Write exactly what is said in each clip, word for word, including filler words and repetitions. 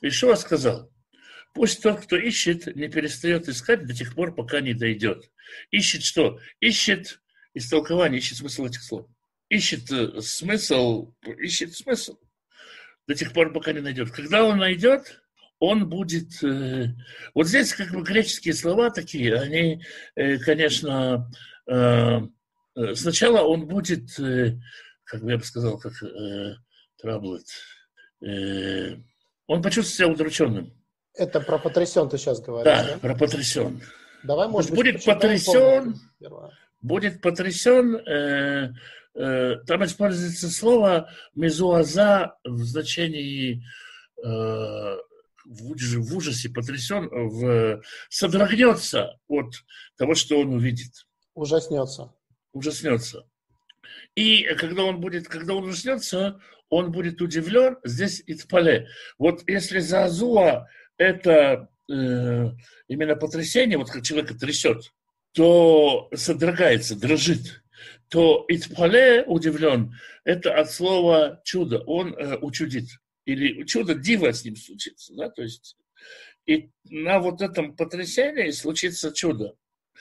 Ишуа сказал: пусть тот, кто ищет, не перестает искать до тех пор, пока не дойдет. Ищет что? Ищет истолкование, ищет смысл этих слов. Ищет э, смысл, ищет смысл до тех пор, пока не найдет. Когда он найдет, он будет... Э, вот здесь как бы греческие слова такие, они, э, конечно, э, э, сначала он будет, э, как бы я бы сказал, как э, траблет, э, он почувствует себя удрученным. Это про потрясен ты сейчас говоришь, Да, да? про потрясен. Давай, может быть, Будет потрясен, будет потрясен, э, э, там используется слово мезуаза в значении э, в, в ужасе, потрясен, в, содрогнется от того, что он увидит. Ужаснется. Ужаснется. И когда он будет, когда он ужаснется, он будет удивлен, здесь итпале. Вот если зазуа это э, именно потрясение, вот как человека трясет, то содрогается, дрожит, то итпале удивлен, это от слова чудо, он э, учудит. Или чудо, дива с ним случится. Да? То есть и на вот этом потрясении случится чудо.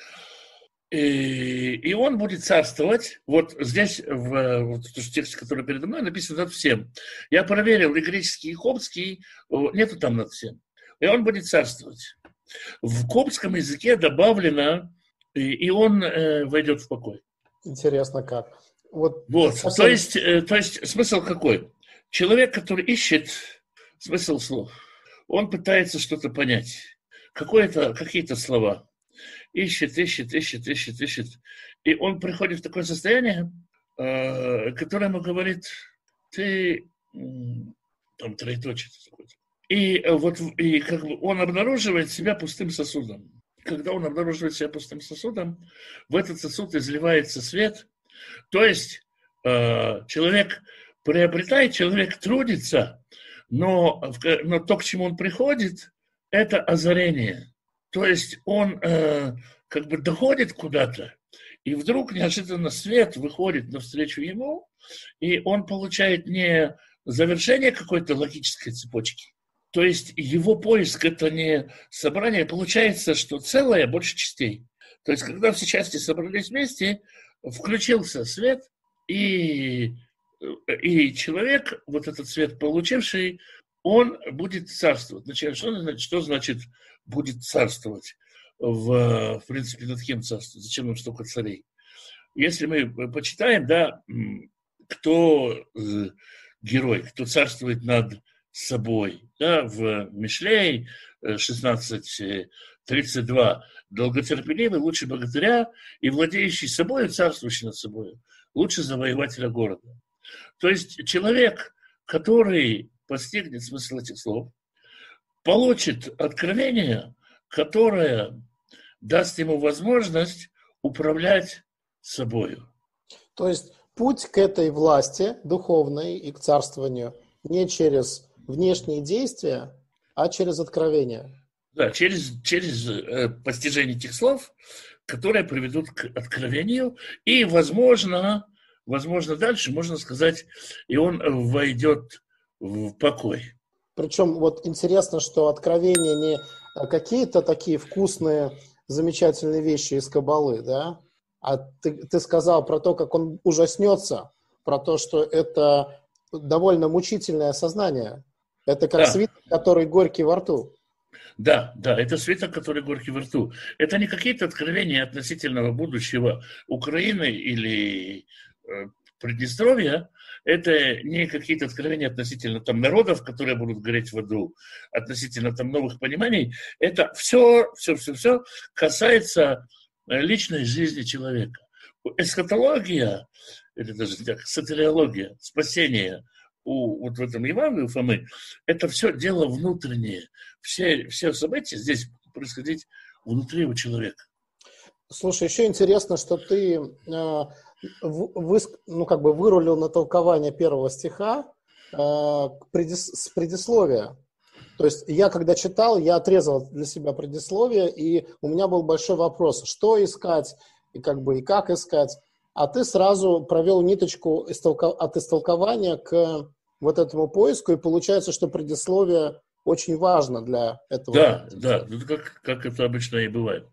И, и он будет царствовать. Вот здесь, в, вот в тексте, который передо мной, написано над всем. Я проверил и греческий, и коптский, нету там над всем. И он будет царствовать. В коптском языке добавлено, и, и он э, войдет в покой. Интересно как. Вот, вот. Совсем... То, есть, э, то есть смысл какой? Человек, который ищет смысл слов, он пытается что-то понять. Какое-то, какие-то слова. Ищет, ищет, ищет, ищет, ищет. И он приходит в такое состояние, э, которое ему говорит, ты, там, троеточие. И вот и как бы он обнаруживает себя пустым сосудом. Когда он обнаруживает себя пустым сосудом, в этот сосуд изливается свет. То есть э, человек приобретает, человек трудится, но, но то, к чему он приходит, это озарение. То есть он э, как бы доходит куда-то, и вдруг неожиданно свет выходит навстречу ему, и он получает не завершение какой-то логической цепочки. То есть его поиск – это не собрание, получается, что целое больше частей. То есть когда все части собрались вместе, включился свет, и, и человек, вот этот свет получивший, он будет царствовать. Значит, что значит, что значит будет царствовать? В, в принципе, над кем царствовать? Зачем нам столько царей? Если мы почитаем, да, кто э, герой, кто царствует над собой, да, в Мишлей шестнадцать тридцать два, долготерпеливый, лучше богатыря и владеющий собой, царствующий над собой, лучше завоевателя города. То есть человек, который постигнет смысл этих слов, получит откровение, которое даст ему возможность управлять собою. То есть путь к этой власти духовной и к царствованию не через внешние действия, а через откровение. Да, через, через э, постижение этих слов, которые приведут к откровению, и, возможно, возможно, дальше можно сказать, и он войдет в покой. Причем вот интересно, что откровения не какие-то такие вкусные, замечательные вещи из Каббалы, да? А ты, ты сказал про то, как он ужаснется, про то, что это довольно мучительное сознание. Это как да. свиток, который горький во рту. Да, да, это свиток, который горький во рту. Это не какие-то откровения относительного будущего Украины или э, Приднестровья. Это не какие-то откровения относительно там народов, которые будут гореть в аду, относительно там новых пониманий. Это все, все, все, все касается личной жизни человека. Эсхатология, или даже так, сатериология, спасение у, вот в этом Евангелии у Фомы, это все дело внутреннее. Все, все события здесь происходить внутри у человека. Слушай, еще интересно, что ты э, вы, ну, как бы вырулил на толкование первого стиха э, предис, с предисловия. То есть я, когда читал, я отрезал для себя предисловие, и у меня был большой вопрос, что искать, и как бы и как искать. А ты сразу провел ниточку истолка, от истолкования к вот этому поиску, и получается, что предисловие очень важно для этого. Да, да, ну, как, как это обычно и бывает.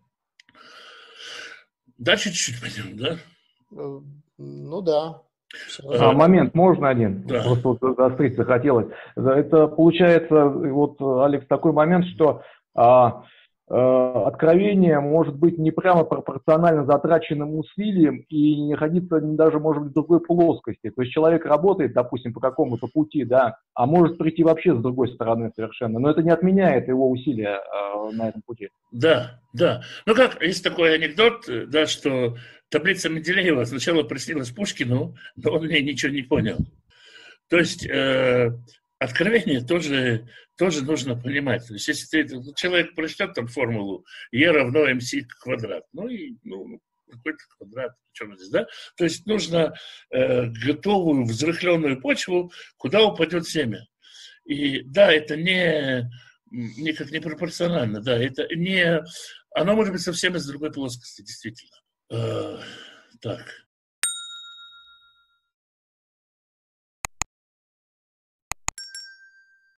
Дальше чуть-чуть пойдем, да? Ну да. А, момент можно один? Да. Просто вот заострить захотелось. Это получается, вот, Алекс, такой момент, что а, а, откровение может быть не прямо пропорционально затраченным усилиям и не находиться даже, может быть, в другой плоскости. То есть человек работает, допустим, по какому-то пути, да, а может прийти вообще с другой стороны совершенно. Но это не отменяет его усилия а, на этом пути. Да, да. Ну как, есть такой анекдот, да, что таблица Менделеева сначала приснилась Пушкину, но он в ней ничего не понял. То есть э, откровение тоже, тоже нужно понимать. То есть если ты, человек прочтет там формулу E равно mc квадрат, ну и ну, какой-то квадрат, чем здесь, да? То есть нужно э, готовую взрыхленную почву, куда упадет семя. И да, это не, никак не пропорционально, да, это не, оно может быть совсем из другой плоскости, действительно. Э, так.